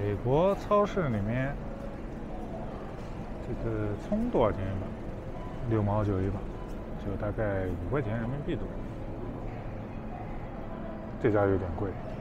美国超市里面，这个葱多少钱一把？6毛9一把，就大概5块钱人民币左右。这家有点贵。